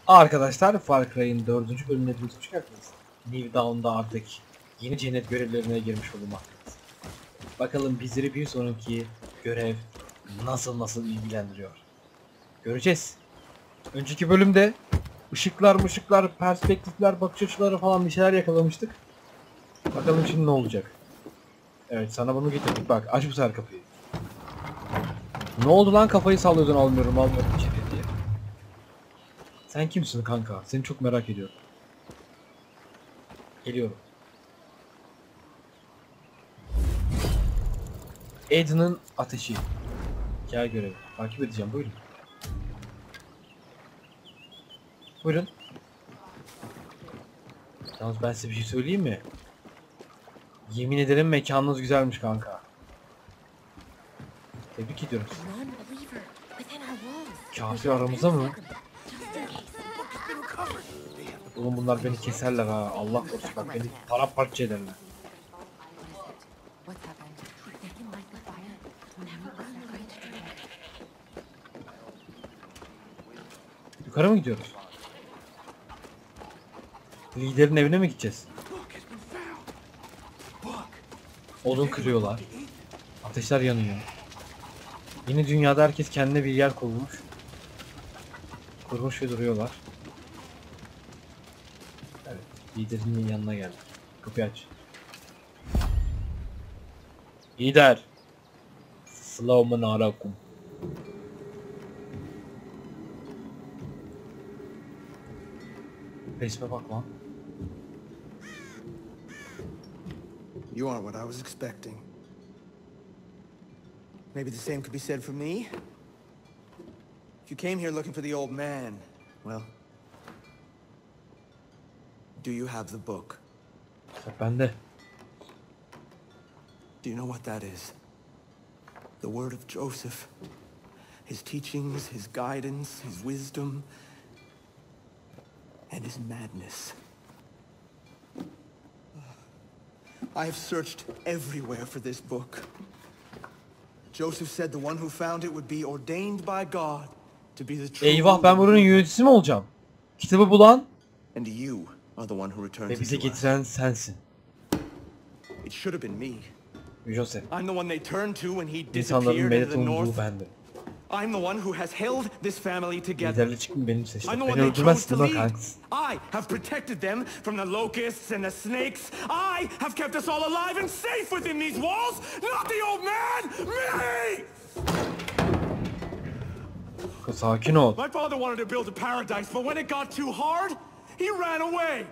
Arkadaşlar Far Cry'in 4. bölümüne hepiniz hoş geldiniz. New Dawn'da artık yeni cennet görevlerine girmiş bulunmaktayız. Bakalım bizleri bir sonraki görev nasıl ilgilendiriyor. Göreceğiz. Önceki bölümde ışıklar, perspektifler, bakış açıları falan bir şeyler yakalamıştık. Bakalım şimdi ne olacak. Evet, sana bunu getirdik, bak aç bu sefer kapıyı. Ne oldu lan, kafayı sallıyordun, almıyorum içeri diye. Sen kimsin kanka? Seni çok merak ediyorum. Geliyorum. Aiden'ın ateşi. Hikaye görevi. Takip edeceğim, buyurun. Buyurun. Yalnız ben size bir şey söyleyeyim mi? Yemin ederim mekanınız güzelmiş kanka. Tebrik ediyorum sizi. Kafir aramızda mı? Oğlum bunlar beni keserler ha. Allah korusun, bak beni paramparça ederler. Yukarı mı gidiyoruz? Liderin evine mi gideceğiz? Odun kırıyorlar. Ateşler yanıyor. Yeni dünyada herkes kendine bir yer kurmuş ve duruyorlar. Evet, liderinin yanına geldik. Kapıyı aç. Lider. Selamun aleyküm. Resme bak lan. You aren't what I was expecting. Maybe the same could be said for me. If you came here looking for the old man, well, do you have the book? Bende. Do you know what that is? The word of Joseph. His teachings, his guidance, his wisdom, and his madness. I have searched everywhere for this book. Joseph said the one who found it would be ordained by God to be the true. Eyvah, ben buranın yöneticisi mi olacağım? Kitabı bulan And you are the one who returns ve it bize to us. getiren sensin. It should have been me. Joseph. I'm the one they turned to when he İnsanların disappeared into medet the umduğu north. bendim. I'm the one who has held this family together. Liderle çıkın, benim seçtim. I'm the Beni one they chose öldürmezsin to değil mi lead. kankası? I have protected them from the locusts and the snakes. I have kept us all alive and safe within these walls. Not the old man, me! Sakin ol. My father wanted to build a paradise, but when it got too hard, he ran away.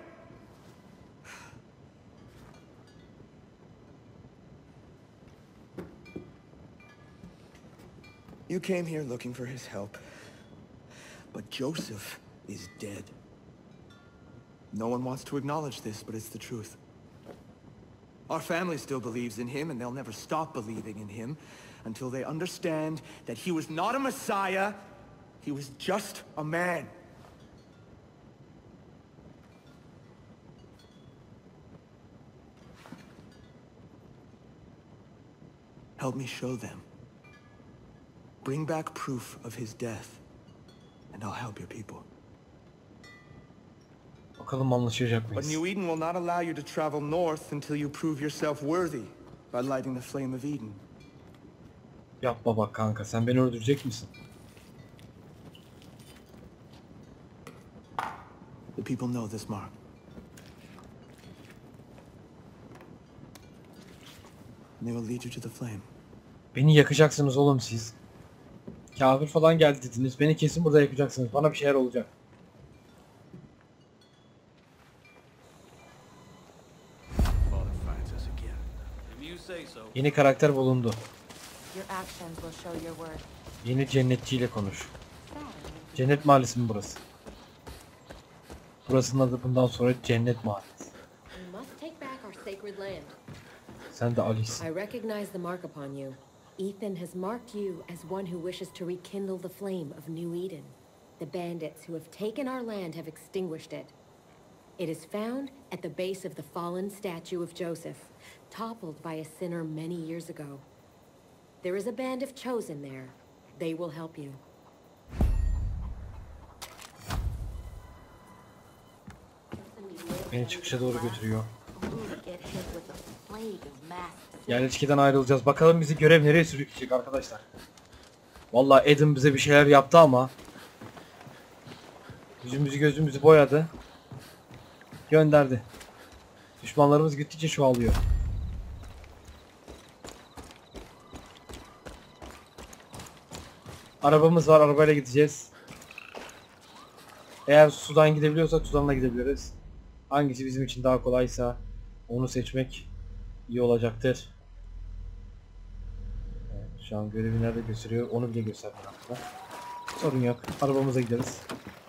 You came here looking for his help. But Joseph is dead. No one wants to acknowledge this, but it's the truth. Our family still believes in him, and they'll never stop believing in him until they understand that he was not a messiah, he was just a man. Help me show them. Bring back proof of his death, and I'll help your people. Bakalım anlaşacak But mıyız? New Eden will not allow you to travel north until you prove yourself worthy by lighting the flame of Eden. Yapma bak kanka, sen beni öldürecek misin? The people know this mark. And they will lead you to the flame. Beni yakacaksınız oğlum siz. Kafir falan geldi dediniz. Beni kesin burada yakacaksınız. Bana bir şeyler olacak. Yeni karakter bulundu. Yeni cennetçiyle konuş. Cennet Mahallesi mi burası? Burasının adı bundan sonra Cennet Mahallesi. Sen de Alice. I recognize the mark upon you. Ethan has marked you as one who wishes to rekindle the flame of New Eden. The bandits who have taken our land have extinguished it. It is found at the base of the fallen statue of Joseph, toppled by a sinner many years ago. There is a band of chosen there. They will help you. Beni çıkışa doğru götürüyor. Yerleşkeden ayrılacağız. Bakalım bizi görev nereye sürükleyecek arkadaşlar. Vallahi Adam bize bir şeyler yaptı ama yüzümüzü gözümüzü boyadı. Gönderdi. Düşmanlarımız gittikçe çoğalıyor. Arabamız var, arabayla gideceğiz. Eğer sudan gidebiliyorsak sudanla gidebiliriz. Hangisi bizim için daha kolaysa onu seçmek iyi olacaktır. Evet, şu an görevi nerede gösteriyor onu bile göstermiyor aslında. Sorun yok, arabamıza gideriz.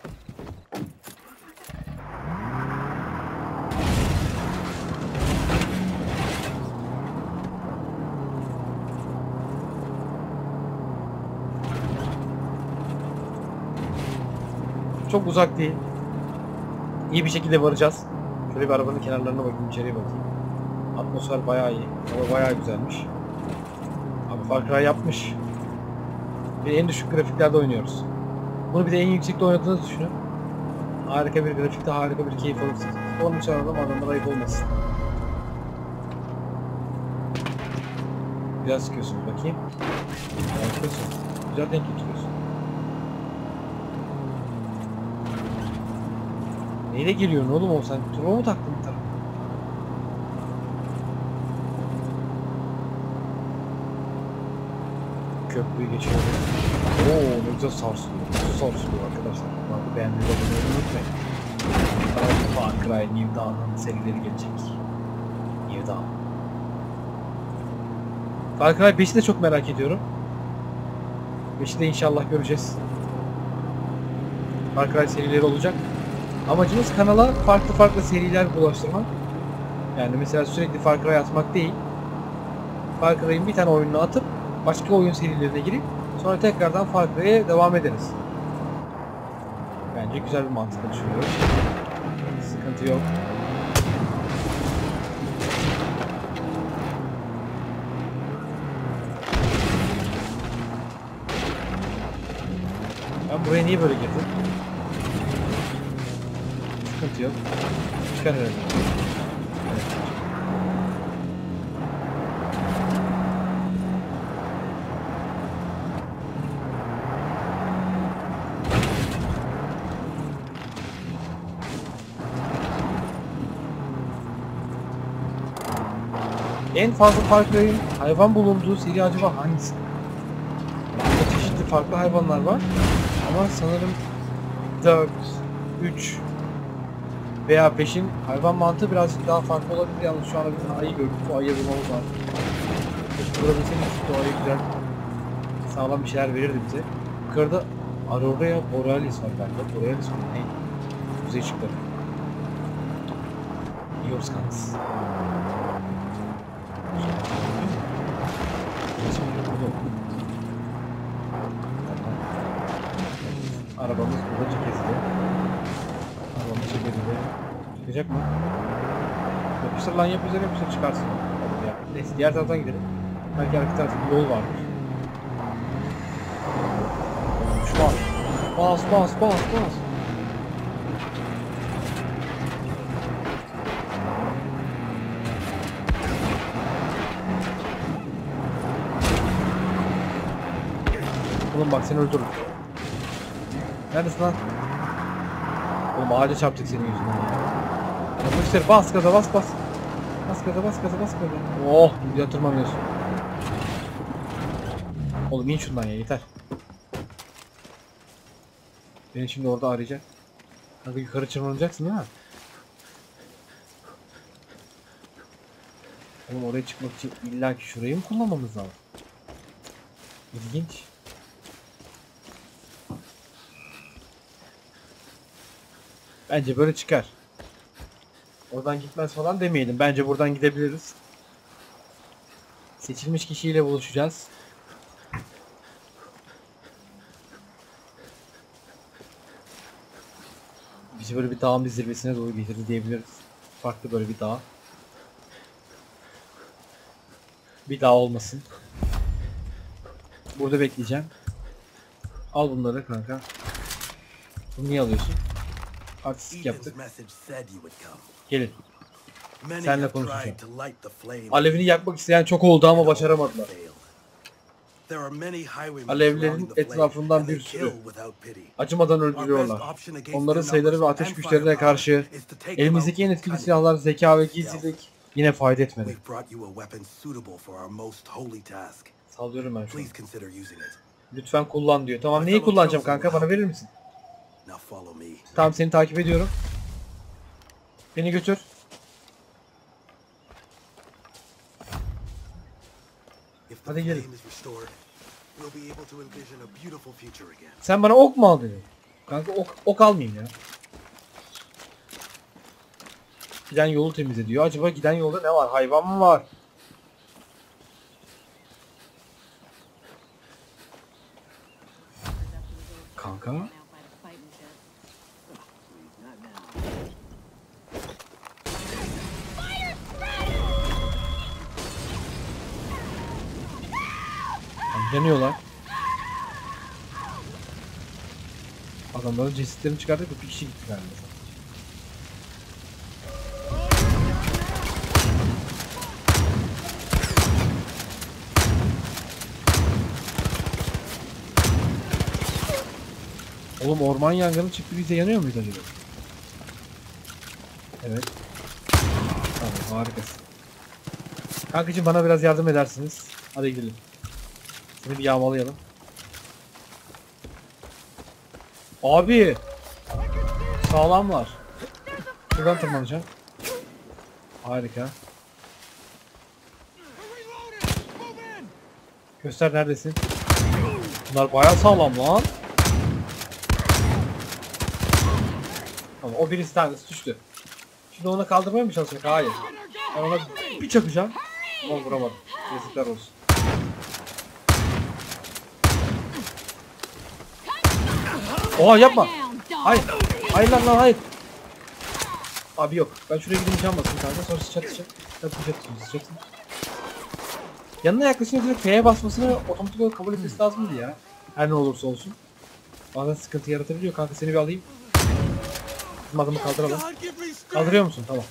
Çok uzak değil. İyi bir şekilde varacağız. Şöyle bir arabanın kenarlarına bakayım, içeriye bakayım. Atmosfer bayağı iyi. Hava bayağı güzelmiş. Abi Far Cry yapmış. Bir en düşük grafiklerde oynuyoruz. Bunu bir de en yüksekte oynadığınızı düşünün. Harika bir grafikte harika bir keyif alırsınız. Onun için adamlar ayıp olmasın. Biraz sıkıyorsunuz bakayım. Sıkıyorsun. Güzel denk getiriyorsun. Neyle geliyorsun oğlum o sen? Turbo mu taktın bir tarafa? Köprüyü geçiyoruz. Oo ne güzel sarsılıyor. Nasıl sarsılıyor arkadaşlar? Bak beğendiğiniz abone unutmayın. Far Cry New Dawn'ın serileri gelecek. New Dawn. Far Cry 5'i de çok merak ediyorum. 5'i de inşallah göreceğiz. Far Cry serileri olacak. Amacımız kanala farklı seriler bulaştırmak. Yani mesela sürekli Far Cry atmak değil. Far Cry'in bir tane oyununu atıp başka oyun serilerine girip sonra tekrardan Far Cry'e devam ederiz. Bence güzel bir mantıkla düşünüyoruz. Sıkıntı yok. Ben buraya niye böyle girdim? Sıkıntı yok. Çıkar herhalde. Evet. En fazla Far Cry'in hayvan bulunduğu seri acaba hangisi? Burada çeşitli farklı hayvanlar var. Ama sanırım 4, 3 veya 5'in hayvan mantığı birazcık daha farklı olabilir. Yalnız şu anda bir ayı gördük. Bu ayı bulmamız var. Vurabilseniz doğaya güzel sağlam bir şeyler verirdi bize. Yukarıda Aurora Borealis var galiba. Borealis mi? Ne? Kuzey ışıkları. Yorskans. Arabamız burada çekildi. Arabamız çekildi. Çıkacak mı? Yapıştır lan yapıştır çıkarsın. Neyse diğer taraftan gidelim. Belki arka tarafta bir yol vardır. Bas. Oğlum bak seni öldürürüm. Neredesin lan? Oğlum ağaca çarptık senin yüzünden ya. Yapıştır bas gaza bas. Bas gaza. Oh güzel tırmanıyorsun. Oğlum in şundan ya yeter. Beni şimdi orada arayacak. Kanka yukarı tırmanacaksın değil mi? Oğlum oraya çıkmak için illaki şurayı mı kullanmamız lazım? İlginç. Bence böyle çıkar. Oradan gitmez falan demeyelim. Bence buradan gidebiliriz. Seçilmiş kişiyle buluşacağız. Bizi böyle bir dağın bir zirvesine doğru getirdi diyebiliriz. Farklı böyle bir dağ. Bir dağ olmasın. Burada bekleyeceğim. Al bunları kanka. Bunu niye alıyorsun? Artistik yaptık. Ethan's message said you would come. Gelin. Many Senle have konuşacağım. tried to light the flame. Alevini yakmak isteyen çok oldu ama başaramadılar. There are many highwaymen Alevlerin surrounding the flame, etrafından and bir they sürü kill without pity. acımadan Our best öldürüyorlar. option against Onların their sayıları ve numbers ateş and güçlerine firepower karşı is to take them out elimizdeki en with etkili cunning. silahlar, zeka ve gizlilik yine fayda etmedi. We've brought you a weapon suitable for our most holy task. Sallıyorum ben şu an. Please consider using it. Lütfen kullan diyor. Tamam, neyi kullanacağım kanka, bana verir misin? Now follow me. Tamam, seni takip ediyorum. Beni götür. If the Hadi gelin. flame is restored, we'll be able to envision a beautiful future again. Sen bana ok mu al dedin? Kanka ok almayayım ya. Giden yolu temizle diyor. Acaba giden yolda ne var? Hayvan mı var? Kanka. Yanıyorlar. Adamların cesetlerini çıkardık, bir kişi gitti galiba. Oğlum, orman yangını çıktı, bize yanıyor muyuz acaba? Evet. Tamam, harikasın. Kankacığım, bana biraz yardım edersiniz. Hadi gidelim. Seni bir yağmalayalım. Abi! Sağlam var. Şuradan tırmanacağım. Harika. Göster, neredesin? Bunlar bayağı sağlam lan. Tamam, o birisi tanesi düştü. Şimdi onu kaldırmaya mı çalışacak? Hayır. Ben ona bir çakacağım. Ama vuramadım. Yazıklar olsun. Oha, yapma. Hayır. Hayır lan, hayır. Abi yok. Ben şuraya gidince cam basayım kanka. Sonra sıçratacak. Sıçratsın. Yanına yaklaşınca direkt F'ye basmasını otomatik olarak kabul etmesi lazımdı ya. Her ne olursa olsun. Bazen sıkıntı yaratabiliyor. Kanka, seni bir alayım. Bizim adamı kaldıralım. Kaldırıyor musun? Tamam.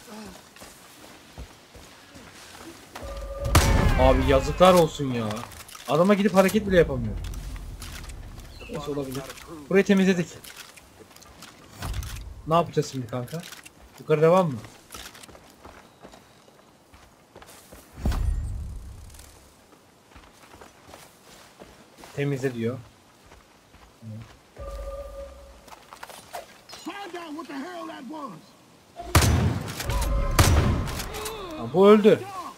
Abi yazıklar olsun ya. Adama gidip hareket bile yapamıyor. Nasıl olabilir? Burayı temizledik. Ne yapacağız şimdi kanka? Yukarı devam mı? Temizle diyor. Ha, bu öldü.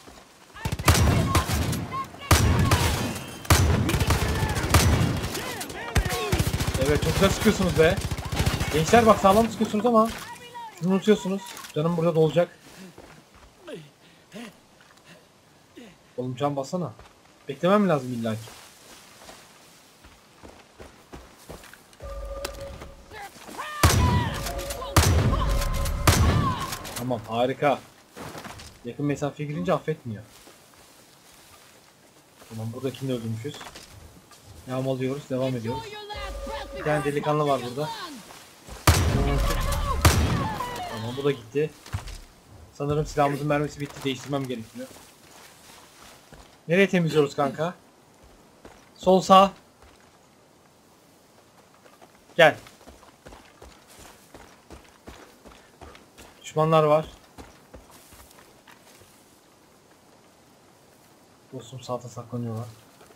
Evet, çok güzel sıkıyorsunuz be. Gençler bak, sağlam sıkıyorsunuz ama şunu unutuyorsunuz. Canım burada dolacak. Oğlum, can bassana. Beklemem lazım illaki. Tamam, harika. Yakın mesafeye girince affetmiyor. Tamam, buradakini öldürmüşüz. Yağmalıyoruz, devam ediyoruz. Bir tane delikanlı var burada. Tamam, bu da gitti. Sanırım silahımızın mermisi bitti, değiştirmem gerekiyor. Nereye temizliyoruz kanka? Sol, sağ. Gel. Düşmanlar var. Dostum, sağda saklanıyorlar.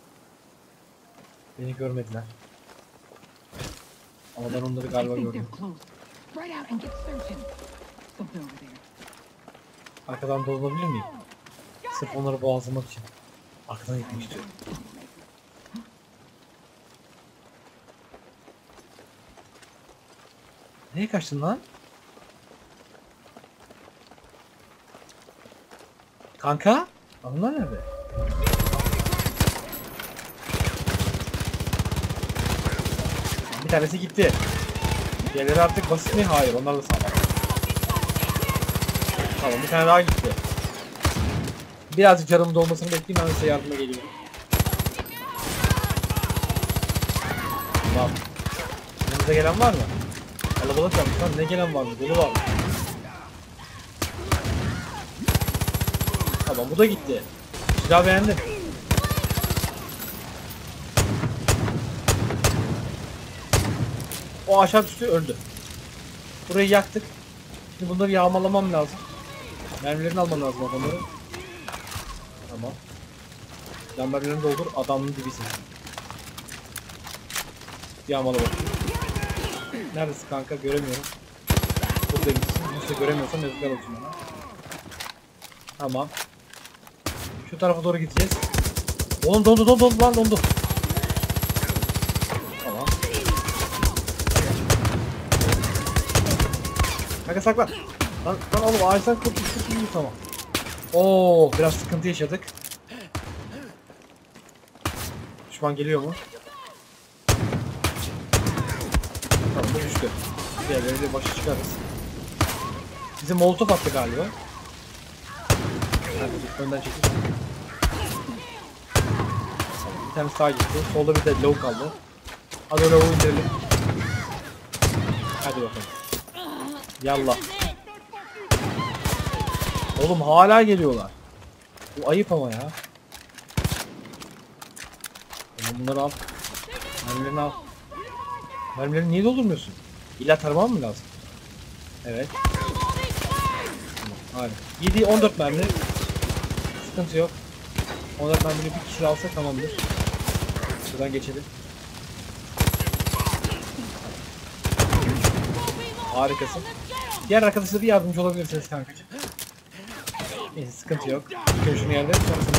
Beni görmediler. Ama ben onları galiba gördüm. Arkadan dolanabilir miyim? Sırf onları boğazlamak için. Arkadan gitmek istiyorum. Nereye kaçtın lan? Kanka? Adamlar nerede? Bir tanesi gitti. Diğerleri artık basit mi? Hayır, onlar da sağlam. Tamam, bir tane daha gitti. Birazcık canımın dolmasını bekleyeyim, ben size yardıma geliyorum. Tamam. Yanınıza gelen var mı? Kalabalık yapmış lan. Ne gelen var mı? Dolu var mı? Tamam bu da gitti. Silah beğendim. O aşağı düştü, öldü. Burayı yaktık. Şimdi bunları yağmalamam lazım. Mermilerini almam lazım adamları. Tamam. Can mermilerini doldur, adamın dibisin. Yağmala bakayım. Neredesin kanka? Göremiyorum. Burada gitsin. Nasıl göremiyorsam yazıklar olsun bana. Tamam. Şu tarafa doğru gideceğiz. Oğlum dondu lan dondu. Tamam. Kanka saklan. Lan oğlum ağaçtan kurtulmuş tamam. Oo biraz sıkıntı yaşadık. Düşman geliyor mu? Tamam bu düştü. Diğerleriyle başa çıkarız. Bize molotof attı galiba. Önden çekil. Bir tane sağa gitti. Solda bir de low kaldı. Hadi o low'u indirelim. Hadi bakalım. Yallah. Oğlum hala geliyorlar. Bu ayıp ama ya. Oğlum bunları al. Mermilerini al. Mermilerini niye doldurmuyorsun? İlla taramam mı lazım? Evet. Tamam, harika. 14 mermi. Sıkıntı yok. 14 mermini bir kişi alsa tamamdır. Şuradan geçelim. Harikasın. Diğer arkadaşlara bir yardımcı olabilirsiniz kankacığım. Neyse sıkıntı yok. İlk şunu yerlerim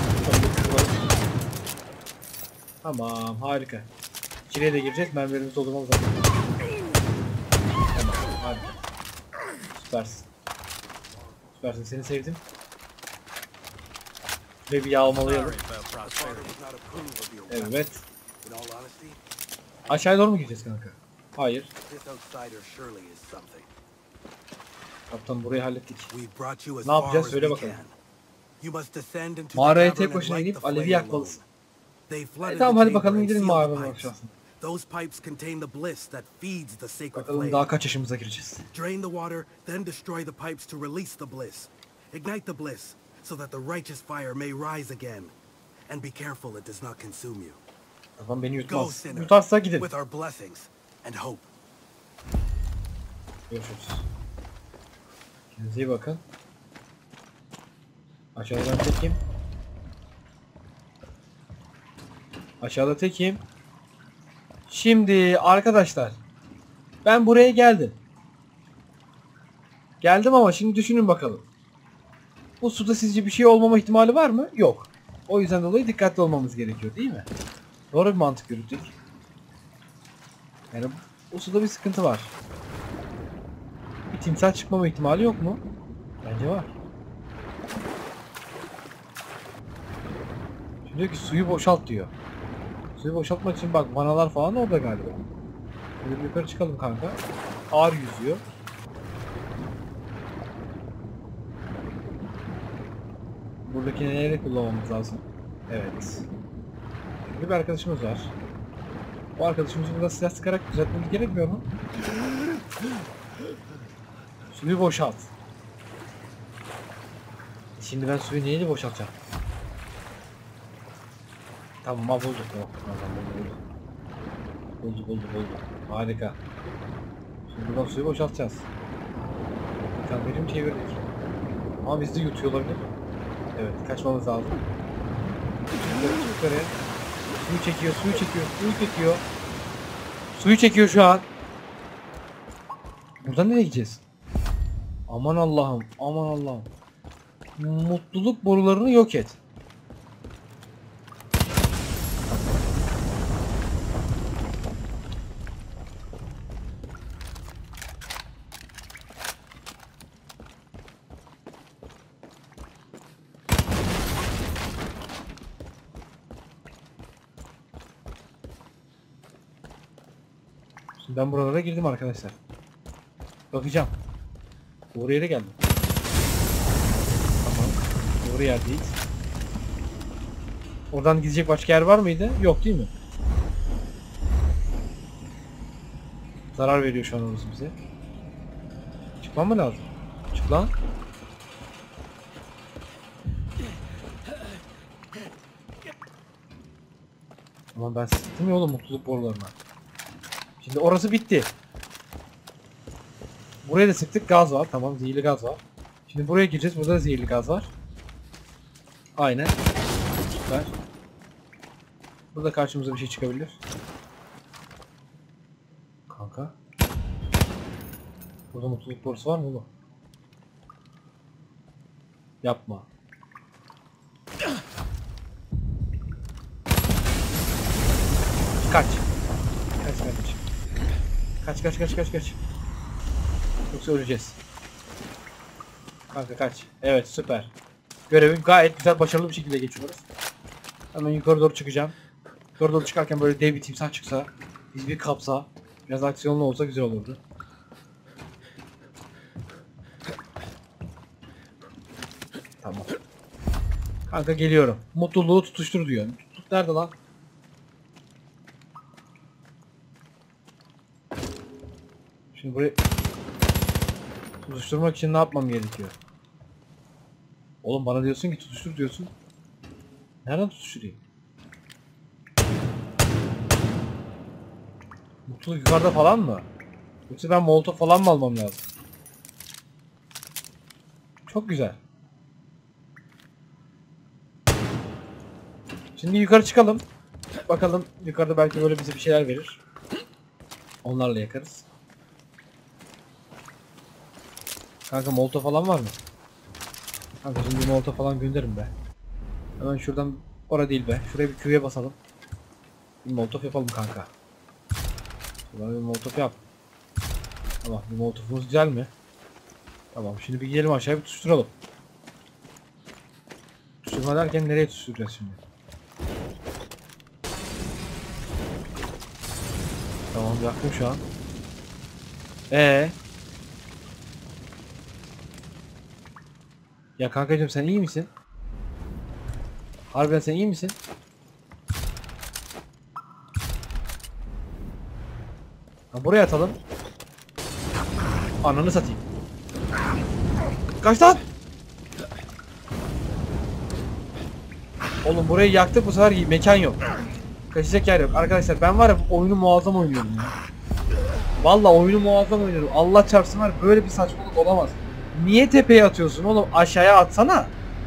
Tamam harika. İçeriye de gireceğiz. Mermilerimizi doldurmamız lazım. Tamam harika. Süpersin. Süpersin seni sevdim. Ve bir yağmalayalım. Evet. Aşağıya doğru mu gideceğiz kanka? Hayır. Kaptan burayı hallettik. Ne yapacağız söyle bakalım. Mağaraya tek başına inip alevi yakmalısın. Tamam hadi bakalım gidelim mağaranın aşağısına. Bakalım daha kaç yaşımıza gireceğiz. Drain the water, then destroy the pipes to release the bliss. Ignite the bliss so that the righteous fire may rise again. And be careful it does not consume you. Tamam beni Go yutmaz. sinner, Yutarsa gidelim. with our blessings and hope. Görüşürüz. Kendinize iyi bakın. Aşağıda ben tekim. Aşağıda tekim. Şimdi arkadaşlar. Ben buraya geldim. Geldim ama şimdi düşünün bakalım. Bu suda sizce bir şey olmama ihtimali var mı? Yok. O yüzden dolayı dikkatli olmamız gerekiyor değil mi? Doğru bir mantık yürüttük. Yani bu suda bir sıkıntı var. Bir timsah çıkmama ihtimali yok mu? Bence var. Şimdi diyor ki suyu boşalt diyor. Suyu boşaltmak için bak vanalar falan orada galiba. Böyle bir yukarı çıkalım kanka. Ağır yüzüyor. Buradaki neleri kullanmamız lazım? Evet. Bir arkadaşımız var. Bu arkadaşımızı burada silah sıkarak düzeltmemiz gerekmiyor mu? Suyu boşalt. Şimdi ben suyu neyle boşaltacağım? Tamam bulduk. Bulduk. Harika. Şimdi buradan suyu boşaltacağız. Tamam benim çevirdik. Ama bizi de yutuyor olabilir. Evet kaçmamız lazım. Yukarıya. Suyu çekiyor şu an. Buradan nereye gideceğiz? Aman Allah'ım. Mutluluk borularını yok et. Şimdi ben buralara girdim arkadaşlar. Bakacağım. Doğru yere geldim. Tamam. Doğru yerdeyiz. Oradan gidecek başka yer var mıydı? Yok değil mi? Zarar veriyor şu an orası bize. Çıkmam mı lazım? Çık lan. Ama ben sıktım ya oğlum mutluluk borularına. Şimdi orası bitti. Buraya da sıktık, gaz var. Tamam, zehirli gaz var. Şimdi buraya gireceğiz. Burada da zehirli gaz var. Aynen. Süper. Burada karşımıza bir şey çıkabilir. Kanka. Burada mutluluk borusu var mı oğlum? Yapma. Kaç. Kaç kardeşim. Kaç. Yoksa öleceğiz. Kanka kaç. Evet, süper. Görevi gayet güzel, başarılı bir şekilde geçiyoruz. Hemen yukarı doğru çıkacağım. Yukarı doğru çıkarken böyle dev bir timsah çıksa, biz bir kapsa, biraz aksiyonlu olsa güzel olurdu. Tamam. Kanka geliyorum. Mutluluğu tutuştur diyor. Mutluluk nerede lan? Şimdi burayı tutuşturmak için ne yapmam gerekiyor? Oğlum bana diyorsun ki tutuştur diyorsun. Nereden tutuşturayım? Mutluluk yukarıda falan mı? Yoksa ben molotof falan mı almam lazım? Çok güzel. Şimdi yukarı çıkalım. Bakalım yukarıda belki böyle bize bir şeyler verir. Onlarla yakarız. Kanka molotof falan var mı? Kanka şimdi molotof falan gönderin be. Hemen şuradan, orada değil be. Şuraya bir Q'ye basalım. Bir molotof yapalım kanka. Şuradan bir molotof yap. Tamam, bir molotofumuz güzel mi? Tamam, şimdi bir gidelim aşağıya, bir tutuşturalım. Tutuşturma derken nereye tutuşturacağız şimdi? Tamam, yaktım şu an. Ya kankacığım sen iyi misin? Harbiden sen iyi misin? Ha, buraya atalım. Ananı satayım. Kaç lan? Oğlum burayı yaktık, bu sefer mekan yok. Kaçacak yer yok. Arkadaşlar ben var ya, oyunu muazzam oynuyorum ya. Vallahi oyunu muazzam oynuyorum. Allah çarpsın var, böyle bir saçmalık olamaz. Niye tepeye atıyorsun oğlum? Aşağıya atsana.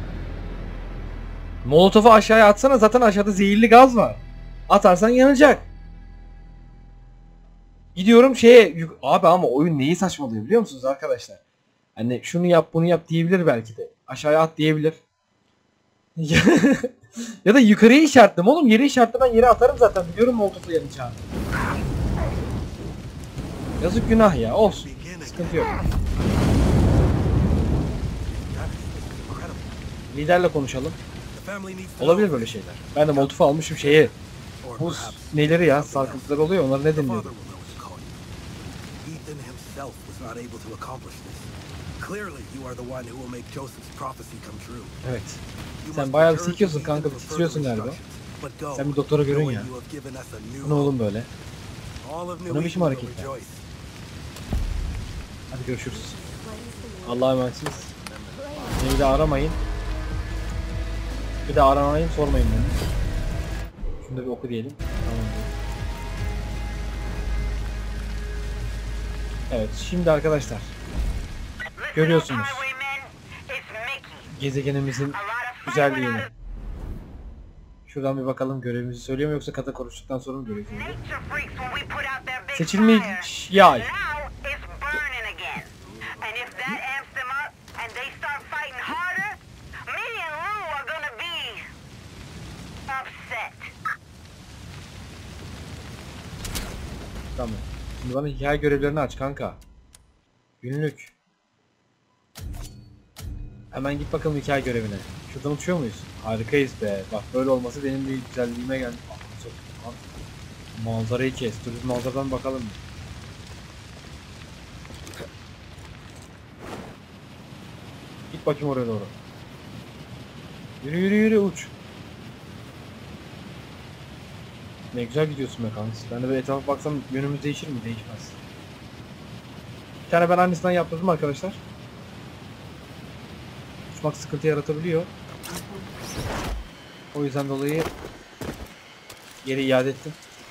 Molotofu aşağıya atsana, zaten aşağıda zehirli gaz var. Atarsan yanacak. Gidiyorum şeye, abi ama oyun neyi saçmalıyor biliyor musunuz arkadaşlar? Hani şunu yap bunu yap diyebilir belki de. Aşağıya at diyebilir. Ya da yukarıya işaretledim oğlum, yere işaretle, ben yere atarım zaten, biliyorum molotofu yanacağını. Yazık, günah ya, olsun. Sıkıntı yok. Liderle konuşalım. Olabilir böyle şeyler. Ben de molotofu almışım şeye. Bu neleri ya, sarkıntılar oluyor, onları ne deniliyor? Ethan himself was not able to accomplish this. Clearly you are the one who will make Joseph's prophecy come true. Evet. Sen bayağı bir sikiyorsun kanka, bir titriyorsun galiba. Sen bir doktora görün ya. Bu ne oğlum böyle? Bu ne biçim hareketler? Hadi görüşürüz. Allah'a emanetsiniz. Beni bir de aramayın. Bir de aramayın, sormayın beni. Şunu da bir oku diyelim. Tamam. Evet, şimdi arkadaşlar görüyorsunuz gezegenimizin güzelliğini. Şuradan bir bakalım, görevimizi söylüyor mu yoksa kata konuştuktan sonra mı görevimizi? Seçilmiş yay. Tamam. Şimdi bana hikaye görevlerini aç kanka. Günlük. Hemen git bakalım hikaye görevine. Şuradan uçuyor muyuz? Harikayız be. Bak böyle olması benim bir güzelliğime geldi. Manzarayı kes. Dur bir manzaradan bakalım. Git bakayım oraya doğru. Yürü yürü yürü, uç. Ne güzel gidiyorsun be kanka. Ben de bir etrafa baksam yönümüz değişir mi? Değişmez. Bir tane ben annesinden yaptırdım arkadaşlar. Uçmak sıkıntı yaratabiliyor. O yüzden dolayı geri iade ettim.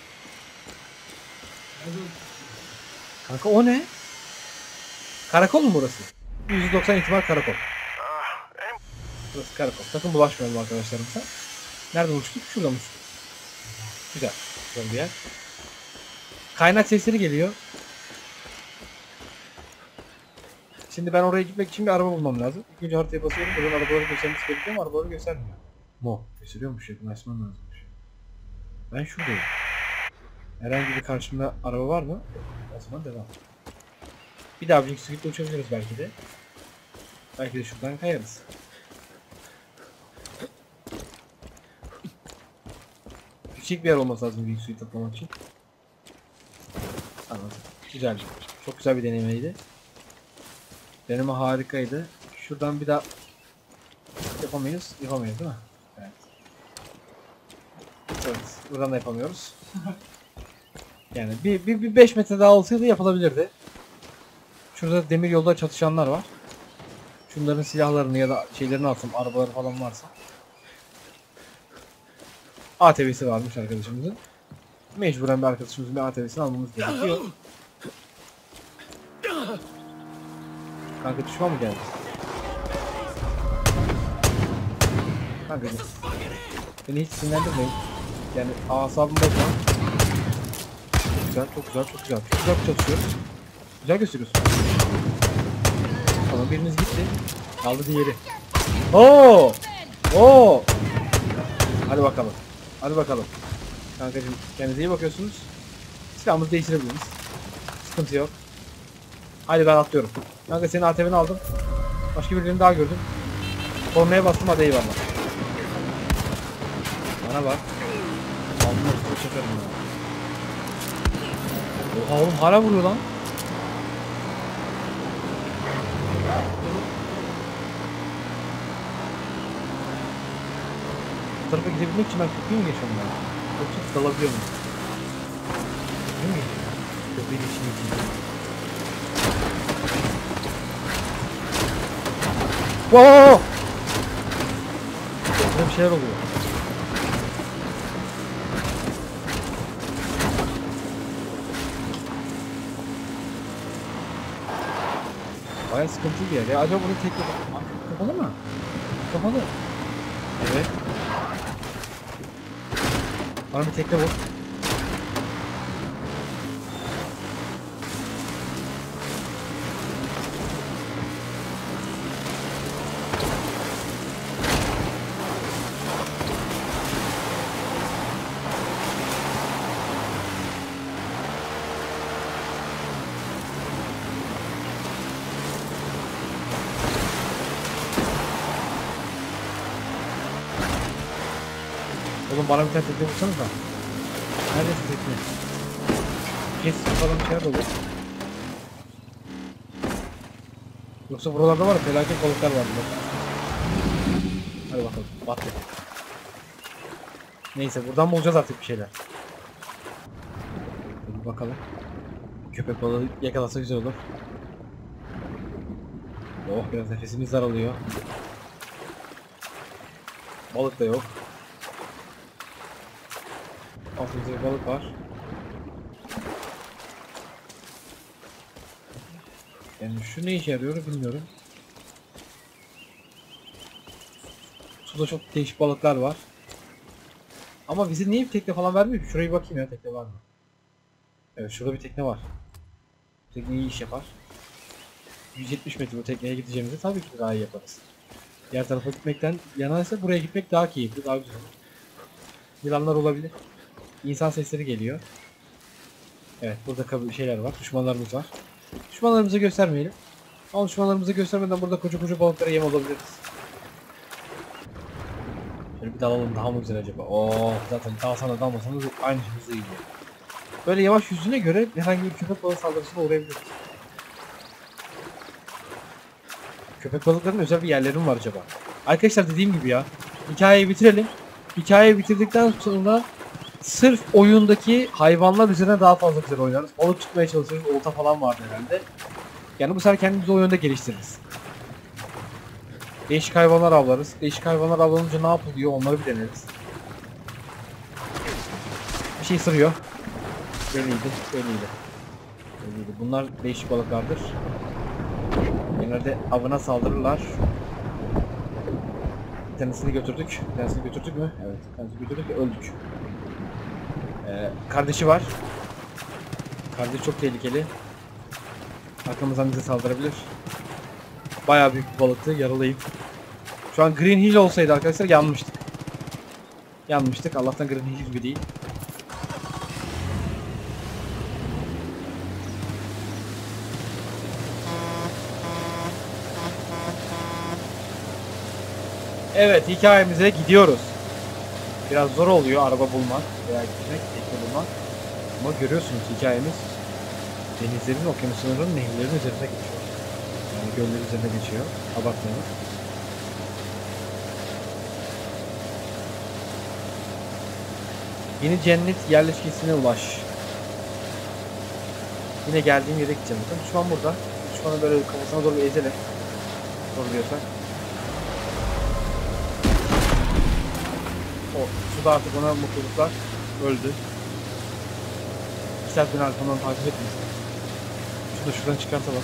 Kanka o ne? Karakol mu burası? %90 ihtimal karakol. Burası karakol. Sakın bulaşmayalım arkadaşlarımıza. Nereden uçtuk? Şuradan uçtuk. Güzel. Güzel bir yer. Kaynak sesleri geliyor. Şimdi ben oraya gitmek için bir araba bulmam lazım. İlk önce haritaya basıyorum. Buradan arabaları göstermesi gerekiyor ama arabaları göstermiyor. Gösteriyormuş. Yakınlaşman lazımmış. Ben şuradayım. Herhangi bir karşımda araba var mı? O zaman devam. Bir daha Wing Suite'le uçabiliriz belki de. Belki de şuradan kayarız. Küçük bir yer olması lazım Wing Suite atlamak için. Anladım. Güzel. Çok güzel bir denemeydi. Deneme harikaydı. Şuradan bir daha yapamayız. Yapamayız değil mi? Evet. Evet. Buradan da yapamıyoruz. Yani bir 5 metre daha olsaydı yapılabilirdi. Şurada demir yolda çatışanlar var. Şunların silahlarını ya da şeylerini alsam, arabaları falan varsa. ATV'si varmış arkadaşımızın. Mecburen bir arkadaşımızın bir ATV'sini almamız gerekiyor. Kanka düşman mı geldi? Kanka beni hiç sinirlendirmeyin. Yani asabım bozma. Çok güzel, çok güzel, çok güzel. Çok güzel çalışıyoruz. Güzel gösteriyorsun. Tamam biriniz gitti. Kaldı diğeri. Oo! Oo! Hadi bakalım. Hadi bakalım. Kankacığım kendinize iyi bakıyorsunuz. Silahımızı değiştirebiliriz. Sıkıntı yok. Hadi ben atlıyorum. Kanka senin ATV'ni aldım. Başka birilerini daha gördüm. Kornaya bastım hadi eyvallah. Bana bak. Alnına üstüne çekerim ya. Oha oğlum hala vuruyor lan. Bu tarafa gidebilmek için ben köprüyü mü geçiyorum ya? Yoksa dalabiliyor muyum? Değil mi? Köprüyü geçtiğim için. Wow! Burada bir şeyler oluyor. Bayağı sıkıntılı bir yer ya. Acaba bunu tekrar... Kapalı mı? Kapalı. Evet. Bana bir tekne bul. Oğlum bana bir tane tekne bulsanız da. Neredesin tekne? Kes falan bir şeyler de olur. Yoksa buralarda var ya felaket balıklar var burada. Hadi bakalım battık. Neyse buradan bulacağız artık bir şeyler. Hadi bakalım. Köpek balığı yakalansa güzel olur. Oh biraz nefesimiz daralıyor. Balık da yok. Altımızda bir balık var. Yani şu ne işe yarıyor bilmiyorum. Suda çok değişik balıklar var. Ama bize niye bir tekne falan vermiyor ki? Şuraya bir bakayım ya tekne var mı? Evet şurada bir tekne var. Tekne iyi iş yapar. 170 metre bu tekneye gideceğimizi tabii ki daha iyi yaparız. Diğer tarafa gitmekten yanaysa buraya gitmek daha keyifli, daha güzel olur. Yılanlar olabilir. İnsan sesleri geliyor. Evet burada şeyler var. Düşmanlarımız var. Düşmanlarımızı göstermeyelim. Ama düşmanlarımızı göstermeden burada koca koca balıklara yem olabiliriz. Şöyle bir dalalım daha mı güzel acaba? Oo zaten dalsana dalmasanız aynı hızla gidiyor. Böyle yavaş yüzüne göre herhangi bir köpek balığı saldırısına uğrayabilir. Köpek balıklarının özel bir yerleri mi var acaba? Arkadaşlar dediğim gibi ya. Hikayeyi bitirelim. Hikayeyi bitirdikten sonra sırf oyundaki hayvanlar üzerine daha fazla güzel oynarız. Balık tutmaya çalışırız. Olta falan vardı herhalde. Yani bu sefer kendimizi o yönde geliştiririz. Değişik hayvanlar avlarız. Değişik hayvanlar avlanınca ne yapılıyor onları bir deneriz. Bir şey ısırıyor. Belliydi. Bunlar değişik balıklardır. Genelde avına saldırırlar. Bir tanesini götürdük. Bir tanesini götürdük mü? Evet. Bir tanesini götürdük ve öldük. Kardeşi var. Kardeş çok tehlikeli. Arkamızdan bize saldırabilir. Bayağı büyük bir balıktı. Yaralıyım. Şu an Green Hill olsaydı arkadaşlar yanmıştık. Allah'tan Green Hill gibi değil. Evet, hikayemize gidiyoruz. Biraz zor oluyor araba bulmak veya gitmek, tekne bulmak. Ama görüyorsunuz hikayemiz denizlerin, okyanusların, nehirlerin üzerine geçiyor. Yani göllerin üzerine geçiyor. Abartmayın. Yeni cennet yerleşkesine ulaş. Yine geldiğim yere gideceğim. Bakın düşman burada. Düşmanı böyle kafasına doğru bir ezelim. Soruluyorsak. O suda artık ona mutluluklar. Öldü. İster beni arkamdan takip etmesin. Şunu da şuradan çıkartalım.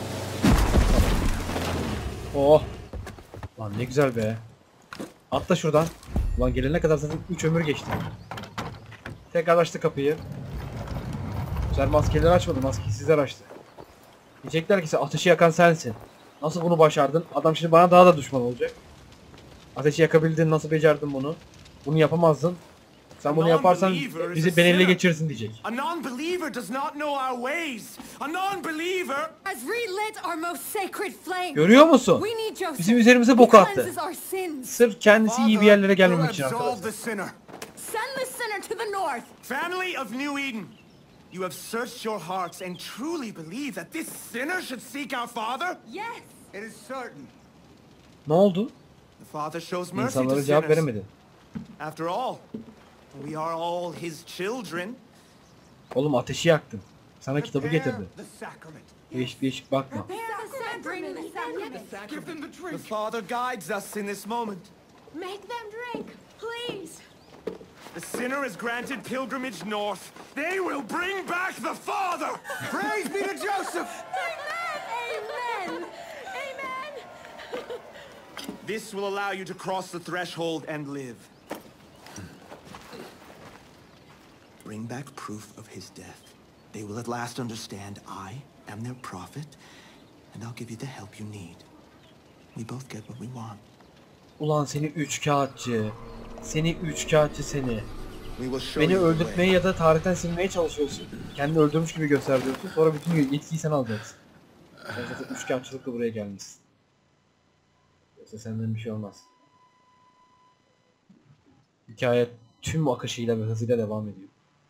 Oh. Lan ne güzel be. Atla şuradan. Ulan gelene kadar zaten 3 ömür geçti. Tekrar açtı kapıyı. Güzel maskeleri açmadı. Maskeyi sizler açtı. Diyecekler ki ateşi yakan sensin. Nasıl bunu başardın? Adam şimdi bana daha da düşman olacak. Ateşi yakabildin. Nasıl becerdin bunu? Bunu yapamazdın. Sen bunu yaparsan bizi ben ele geçirirsin diyecek. A non-believer does not know our ways. A non-believer Has relit our most sacred flame. Görüyor musun? We need Joseph. Bizim üzerimize He bok attı. cleanses our sins. Sırf kendisi iyi bir yerlere gelmemek will için absolve arkadaşlar. the sinner. Send the sinner to the north. Family of New Eden, you have searched your hearts and truly believe that this sinner should seek our Father? Yes. It is certain. Ne oldu? The Father shows mercy to İnsanlara cevap sinners. veremedi. After all, we are all His children. Oğlum ateşi yaktın. Sana kitabı getirdi. The sacrament. Değişik bakma. Give them the drink. The Father guides us in this moment. Make them drink, please. The sinner is granted pilgrimage north. They will bring back the Father. Praise be to Joseph. Amen. Amen. Amen. This will allow you to cross the threshold and live. Bring back proof of his death. They will at last understand I am their prophet, and I'll give you the help you need. We both get what we want. Ulan seni üçkağıtçı. Seni üçkağıtçı seni. We will show Beni you the öldürtmeye way. ya da tarihten silmeye çalışıyorsun. Kendini öldürmüş gibi gösteriyorsun. Sonra bütün yetkiyi sen alacaksın. Sen zaten üçkağıtçılıkla buraya gelmişsin. Yoksa senden bir şey olmaz. Hikaye tüm akışıyla ve hızıyla devam ediyor.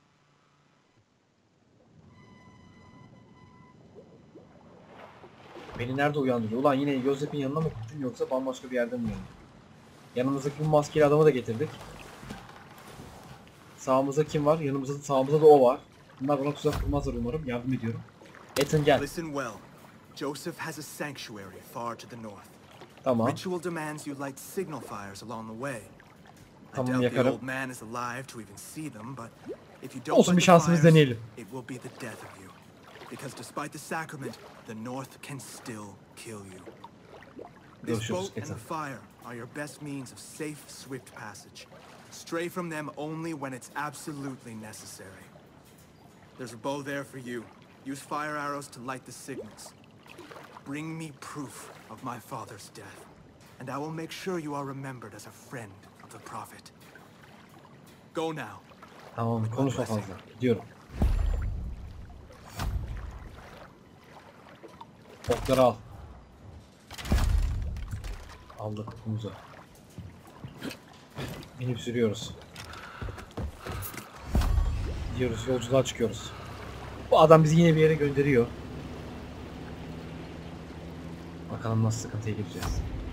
Beni nerede uyandırıyor? Ulan yine Joseph'in yanına mı gittin yoksa bambaşka bir yerden mi uyandın? Yanımızdaki bu maskeli adamı da getirdik. Sağımızda kim var? Sağımızda da o var. Bunlar bana tuzak kurmazlar umarım. Yardım ediyorum. Ethan gel. Listen well. Joseph has a sanctuary far to the north. Tamam. Ritual demands you light signal fires along the way. I Tamam, doubt the yakarım. old man is alive to even see them, but if you don't Olsun, light bir the şansımız fires, deneyelim. it will be the death of you. Because despite the sacrament, the north can still kill you. This Görüşürüz, boat and Ethan. the fire are your best means of safe, swift passage. Stray from them only when it's absolutely necessary. There's a bow there for you. Use fire arrows to light the signals. Bring me proof of my father's death, and I will make sure you are remembered as a friend of the prophet. Go now. Tamam, konuşma fazla. Gidiyorum. Okları al. Aldık okumuzu. Binip sürüyoruz. Gidiyoruz, yolculuğa çıkıyoruz. Bu adam bizi yine bir yere gönderiyor. Bakalım nasıl sıkıntıya gireceğiz.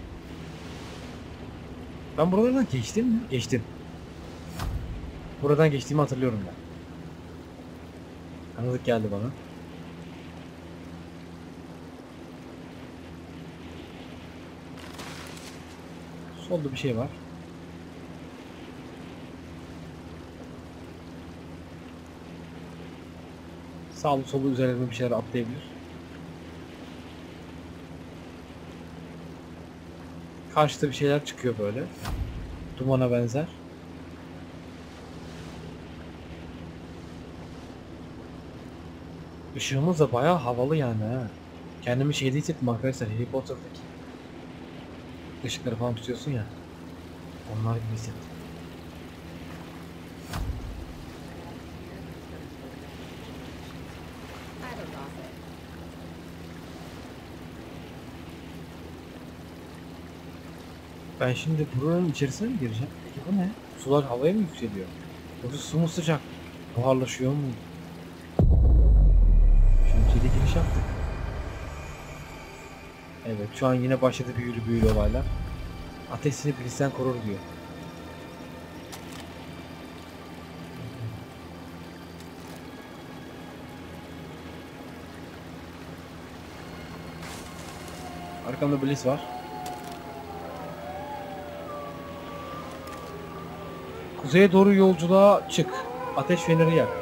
Ben buralardan geçtim mi? Geçtim. Buradan geçtiğimi hatırlıyorum ben. Tanıdık geldi bana. Solda bir şey var. Sağlı solu üzerine bir şeyler atlayabilir. Karşıda bir şeyler çıkıyor böyle. Dumana benzer. Işığımız da bayağı havalı yani ha. Kendimi şeyde hissettim arkadaşlar, Harry Potter'daki ışıkları falan tutuyorsun ya. Onlar gibi hissettim. Ben şimdi buranın içerisine mi gireceğim? Peki bu ne? Sular havaya mı yükseliyor? Yoksa su mu sıcak? Buharlaşıyor mu? Şimdi giriş yaptık. Evet, şu an yine başladı büyülü olaylar. Ateş seni bilisten korur diyor. Arkamda Bliss var. Kuzeye doğru yolculuğa çık. Ateş feneri yak.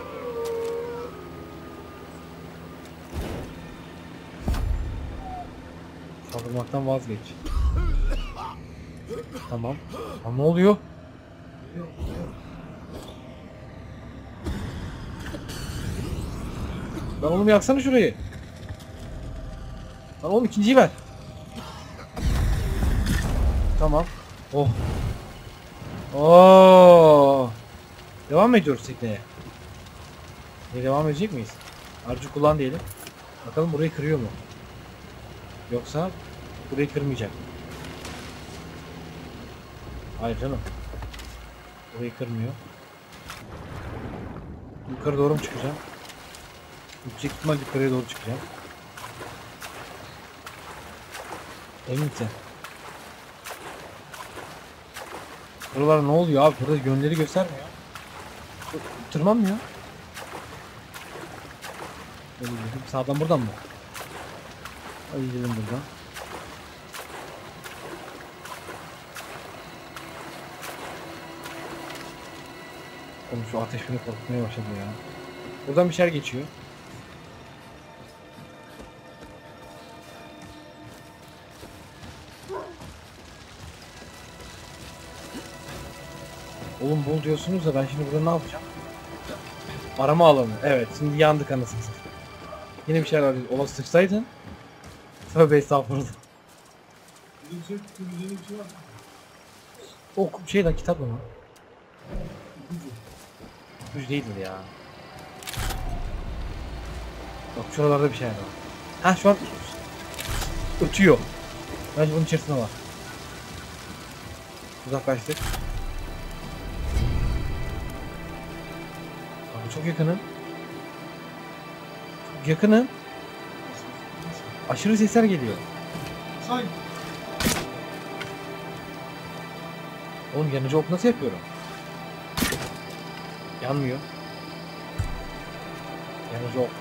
Saldırmaktan vazgeç. Tamam. Ama ne oluyor? Lan oğlum yaksana şurayı. Lan oğlum ikinciyi ver. Tamam. Oh. Oo. Devam mı ediyoruz tekneye? Devam edecek miyiz? Aracı kullan diyelim. Bakalım burayı kırıyor mu? Yoksa burayı kırmayacak. Hayır canım. Burayı kırmıyor. Yukarı doğru mu çıkacağım? Yüksek ihtimal yukarıya doğru çıkacağım. Emin misin? Buralar ne oluyor abi? Burada yönleri göstermiyor. Tırmanmıyor. Böyle gidelim. Sağdan buradan mı? Hadi gidelim buradan. Oğlum şu ateş beni korkutmaya başladı ya. Buradan bir şeyler geçiyor. Oğlum bul diyorsunuz da ben şimdi burada ne yapacağım? Arama alanı. Evet, şimdi yandık anasını satayım. Yine bir şeyler arıyoruz. Ola sıçsaydın. Tövbe estağfurullah. O şey lan, kitap mı? Güç değildir ya. Bak şuralarda bir şeyler var. Ha şu an ötüyor. Bence bunun içerisinde var. Uzaklaştık. Abi çok yakınım. Çok yakınım. Aşırı sesler geliyor. Oğlum yanıcı ok nasıl yapıyorum? Yanmıyor. Yanıcı ok.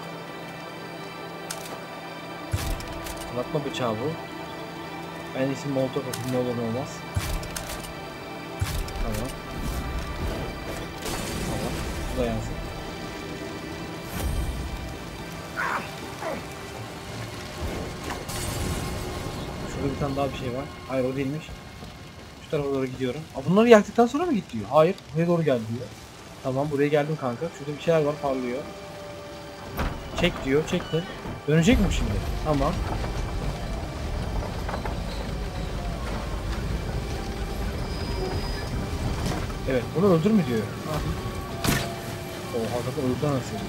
Fırlatma bıçağı bu. Ben isim molotof atayım, ne olur ne olmaz. Tamam. Tamam. Bu da yansın. Şurada bir tane daha bir şey var. Hayır o değilmiş. Şu tarafa doğru gidiyorum. Aa, bunları yaktıktan sonra mı git diyor. Hayır. Buraya doğru gel diyor. Tamam buraya geldim kanka. Şurada bir şeyler var, parlıyor. Çek diyor. Çektim. Dönecek mi şimdi? Tamam. Evet. Bunu öldürme diyor. Oha zaten öldü anasını.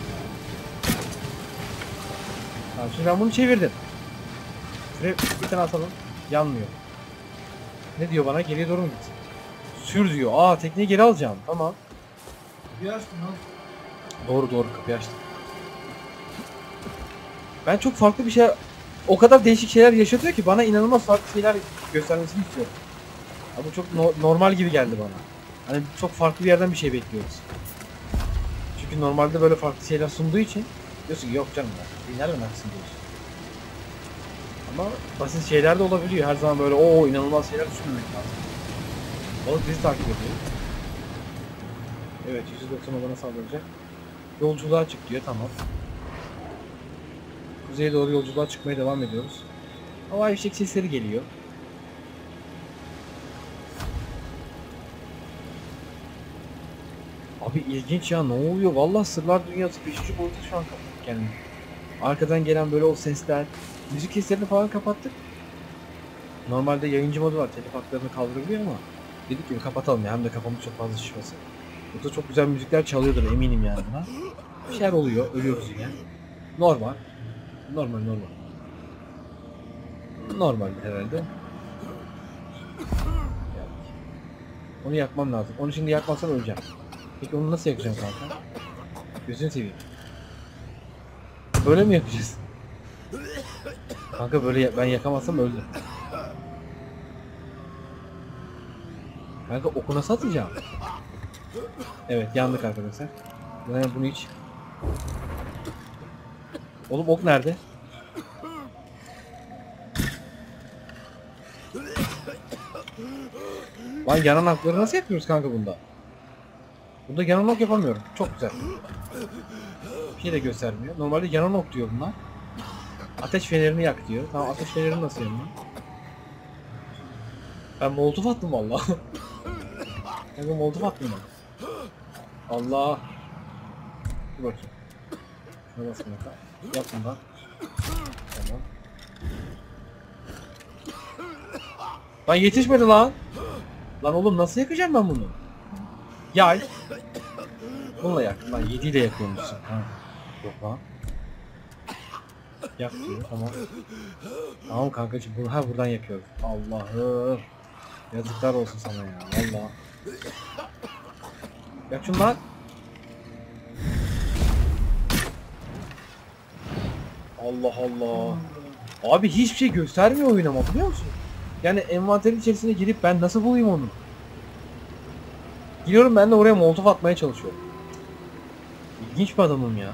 Tamam şimdi ben bunu çevirdim. Şuraya bir tane atalım. Yanmıyor. Ne diyor bana? Geriye doğru mu git? Sür diyor. Aa tekneyi geri alacağım. Tamam. Kapıyı açtın lan. Doğru kapıyı açtım. Ben çok farklı bir şey... O kadar değişik şeyler yaşatıyor ki bana inanılmaz farklı şeyler göstermesini istiyorum. Ya bu çok normal gibi geldi bana. Hani çok farklı bir yerden bir şey bekliyoruz. Çünkü normalde böyle farklı şeyler sunduğu için diyorsun ki yok canım ya. Nereden aksın diyorsun. Ama basit şeyler de olabiliyor. Her zaman böyle o inanılmaz şeyler düşünmemek lazım. Balık bizi takip ediyor. Evet, 190 bana saldıracak. Yolculuğa çık diyor, tamam. Kuzeye doğru yolculuğa çıkmaya devam ediyoruz. Hava fişek sesleri geliyor. Abi ilginç ya, ne oluyor? Vallahi Sırlar Dünyası 5. boyutu şu an kapattık kendini. Arkadan gelen böyle o sesler, müzik seslerini falan kapattık. Normalde yayıncı modu var, telif haklarını kaldırabiliyor ama dedik ki kapatalım ya, hem de kafamız çok fazla şişmesin. Burada çok güzel müzikler çalıyordur eminim yani buna. Bir şeyler oluyor, ölüyoruz yine. Normal. Normal. Normal herhalde. Geldik. Onu yakmam lazım. Onu şimdi yakmazsam öleceğim. Peki onu nasıl yakacağım kanka? Gözünü seveyim. Böyle mi yapacağız? Kanka böyle ben yakamazsam öldüm. Kanka oku nasıl atacağım? Evet, yandık arkadaşlar. Yani bunu hiç... Oğlum ok nerede? Lan yanan okları nasıl yapıyoruz kanka bunda? Bunda yanan ok yapamıyorum. Çok güzel. Bir şey de göstermiyor. Normalde yanan ok diyor bunlar. Ateş fenerini yak diyor. Tamam, ateş fenerini nasıl yanıyor? Ben molotof attım valla. Ben molotof attım ben. Allah. Dur bakayım. Şuna basın bakalım. Yap bundan. Tamam. Lan yetişmedi lan. Lan oğlum nasıl yakacağım ben bunu? Yay. Bununla yak. Lan 7 ile yakıyormuşsun. Ha. Yok lan. Yak diyor, tamam. Tamam kankacığım, bunu buradan yapıyoruz. Allah'ım. Yazıklar olsun sana ya. Vallahi. Yak şunu lan. Allah Allah. Abi hiçbir şey göstermiyor oyun ama, biliyor musun? Yani envanterin içerisine girip ben nasıl bulayım onu? Giriyorum, ben de oraya molotof atmaya çalışıyorum. İlginç bir adamım ya.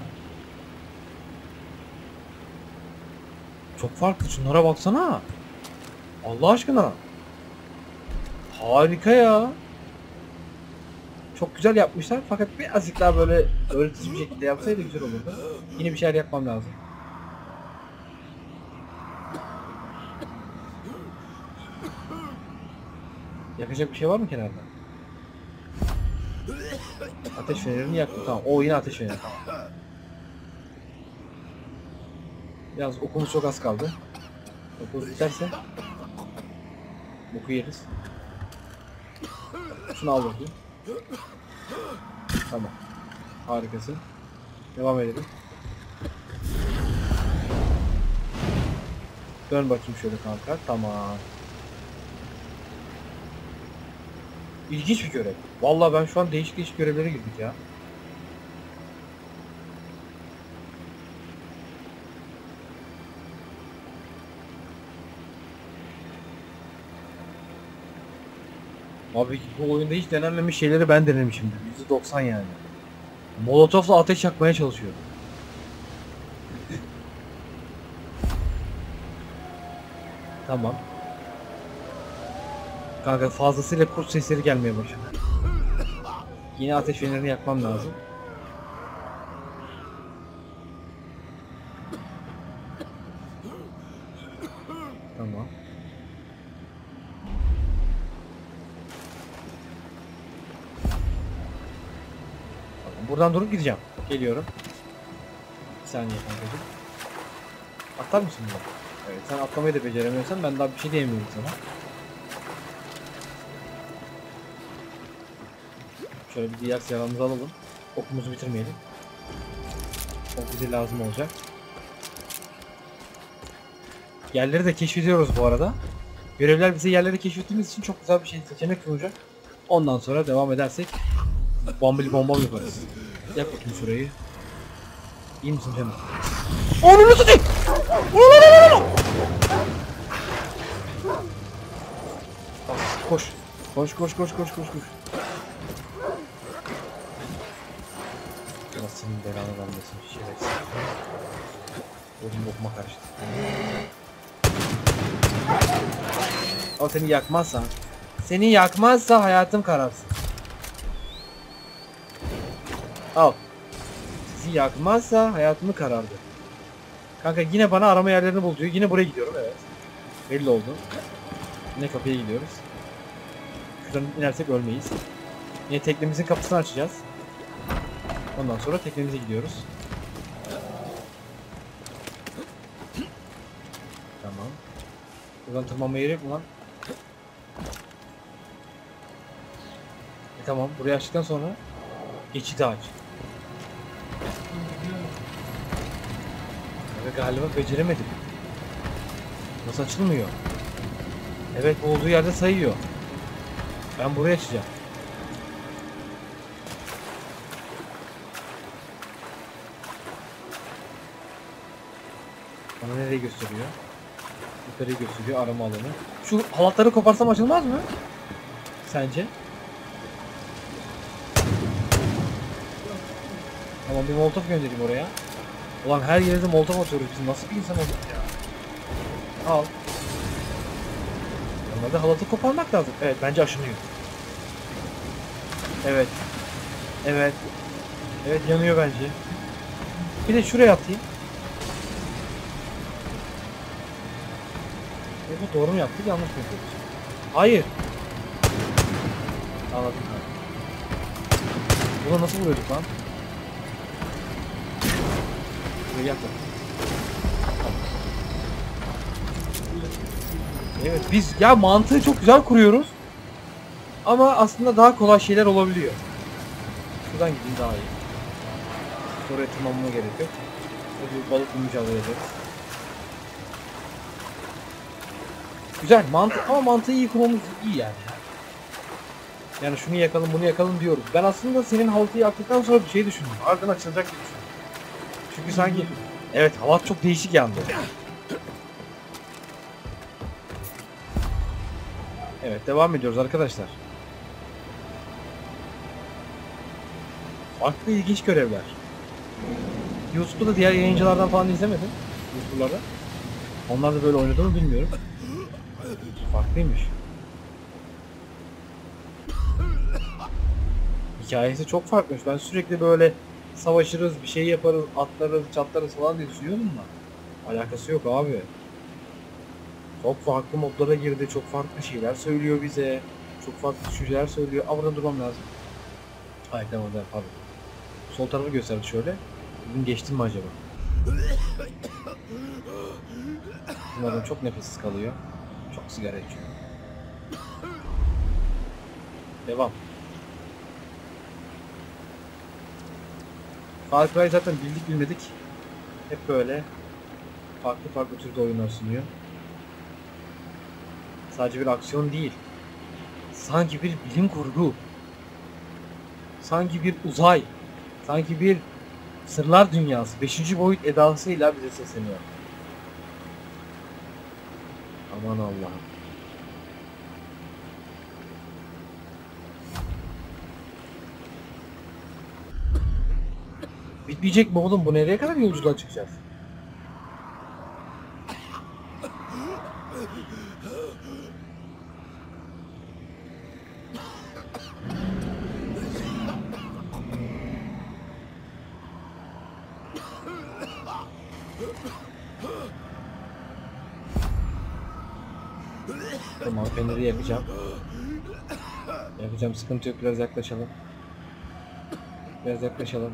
Çok farklı, şunlara baksana. Allah aşkına. Harika ya. Çok güzel yapmışlar fakat birazcık daha böyle öğretici bir şekilde yapsaydı güzel olurdu. Yine bir şeyler yapmam lazım. Yakacak bir şey var mı kenarda? Ateş fenerini yaktım, tamam. O yine ateş feneri, tamam. Yalnız okumuz çok az kaldı. Okumuz biterse boku yeriz. Şunu al bakayım. Tamam. Harikasın. Devam edelim. Dön bakayım şöyle kanka. Tamam. İlginç bir görev. Vallahi ben şu an değişik görevlere girdik ya. Abi bu oyunda hiç denenmemiş şeyleri ben denemişimdir. %90 yani. Molotofla ateş yakmaya çalışıyorum. Tamam. Kanka fazlasıyla kurt sesleri gelmeye başladı. Yine ateş fenerini yakmam lazım. Tamam. Buradan durup gideceğim. Geliyorum. Bir saniye kankacığım. Atlar mısın bunu? Evet, sen atlamayı da beceremiyorsan ben daha bir şey diyemiyorum sana. Şöyle bir diğer silahımızı alalım. Okumuzu bitirmeyelim. Ok bize lazım olacak. Yerleri de keşfediyoruz bu arada. Görevler bize yerleri keşfettiğimiz için çok güzel bir şey, seçenek sunacak. Ondan sonra devam edersek bombili bomba yaparız. Yap bakayım şurayı. İyi misin canım? Onu tutayım! Koş. Koş. Allah senin belanı vermesin şerefsiz. Oğlum bokuma karıştı. O seni yakmazsa. Seni yakmazsa hayatım kararsın. Al. Sizi yakmazsa hayatımı karardı. Kanka yine bana arama yerlerini bul diyor. Yine buraya gidiyorum, evet. Belli oldu. Yine kapıya gidiyoruz. Şuradan inersek ölmeyiz. Yine teknemizin kapısını açacağız. Ondan sonra teknemize gidiyoruz. Tamam. Buradan tırmanma yeri yok mu lan? Tamam. Burayı açtıktan sonra geçidi aç. Ve galiba beceremedim. Nasıl açılmıyor? Evet, olduğu yerde sayıyor. Ben buraya açacağım. Bana nereye gösteriyor? Yukarıyı gösteriyor, arama alanı. Şu halatları koparsam açılmaz mı? Sence? Tamam, bir molotof göndereyim oraya. Ulan her yerde molotof atıyoruz biz. Nasıl bir insan olduk ya? Al. Normalde halatı koparmak lazım. Evet, bence aşınıyor. Evet. Evet. Evet, yanıyor bence. Bir de şuraya atayım. Bu doğru mu yaptık, yanlış mı yapıyoruz? Hayır. Anladım. Buna nasıl vuruyorduk lan? Buraya yakla. Evet, biz ya mantığı çok güzel kuruyoruz. Ama aslında daha kolay şeyler olabiliyor. Şuradan gideyim daha iyi. Oraya tırmanmama gerek yok. Hadi balıkla mücadele ederiz. Güzel mantık, ama mantığı iyi kurmamız iyi yani. Yani şunu yakalım, bunu yakalım diyoruz. Ben aslında senin halatı yaktıktan sonra bir şey düşündüm. Ardından açılacak diye düşündüm. Çünkü sanki evet, halat çok değişik yandı. Evet, devam ediyoruz arkadaşlar. Farklı ilginç görevler. YouTube'da da diğer yayıncılardan falan izlemedim. YouTube'larda. Onlar da böyle oynadı mı bilmiyorum. Farklıymış. Hikayesi çok farklıymış. Ben sürekli böyle savaşırız, bir şey yaparız, atlarız, çatlarız falan diye düşünüyordum da. Alakası yok abi. Çok farklı modlara girdi, çok farklı şeyler söylüyor bize. Çok farklı düşünceler söylüyor. Aa, burada durmam lazım. Hayır, tamam, pardon. Sol tarafı gösterdi şöyle. Bugün geçtim mi acaba? Bu adam çok nefessiz kalıyor. Çok sigara içiyor. Devam. Far Cry zaten bildik bilmedik. Hep böyle farklı farklı türde oyunlar sunuyor. Sadece bir aksiyon değil. Sanki bir bilim kurgu. Sanki bir uzay. Sanki bir sırlar dünyası. 5. boyut edasıyla bize sesleniyor. Aman Allah'ım. Bitmeyecek mi oğlum? Bu nereye kadar yolculuğa çıkacağız? Tamam, feneri yakacağım. Yapacağım, sıkıntı yok, biraz yaklaşalım. Biraz yaklaşalım.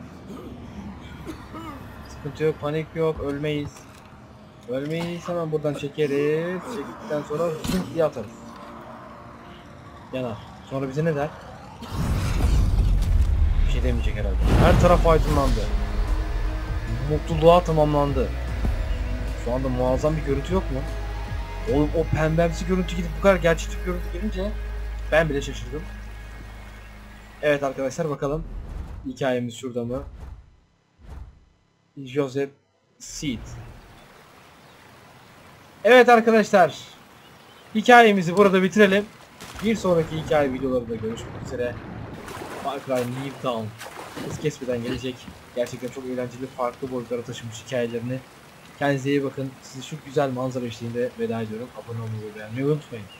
Sıkıntı yok, panik yok, ölmeyiz. Ölmeyiz, hemen buradan çekeriz. Çektikten sonra zınk diye atarız. Yanar. Sonra bize ne der? Bir şey demeyecek herhalde. Her taraf aydınlandı. Mutluluğa tamamlandı. Şu anda muazzam bir görüntü yok mu? Oğlum, o pembemsi görüntü gidip bu kadar gerçekçi bir görüntü gelince ben bile şaşırdım. Evet arkadaşlar, bakalım hikayemiz şurada mı? Joseph Seed. Evet arkadaşlar, hikayemizi burada bitirelim. Bir sonraki hikaye videolarında görüşmek üzere. Far Cry New Dawn hız kesmeden gelecek. Gerçekten çok eğlenceli, farklı boyutlara taşımış hikayelerini. Kendinize iyi bakın. Sizi şu güzel manzara eşliğinde veda ediyorum. Abone olmayı ve beğenmeyi unutmayın.